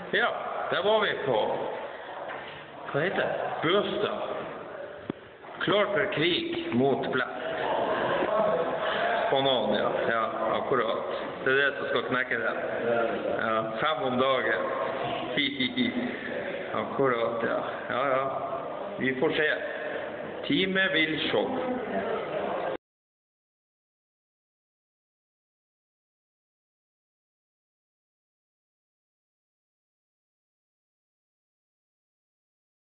Ja, der var vi på, hva heter det? Bøstad. Klar for krig mot blett. Banan, ja. Ja, akkurat. Det er det som skal knekke den. Ja, 5 om dagen. Hihihi. Akkurat, ja. Ja, ja. Vi får se. Time vil show.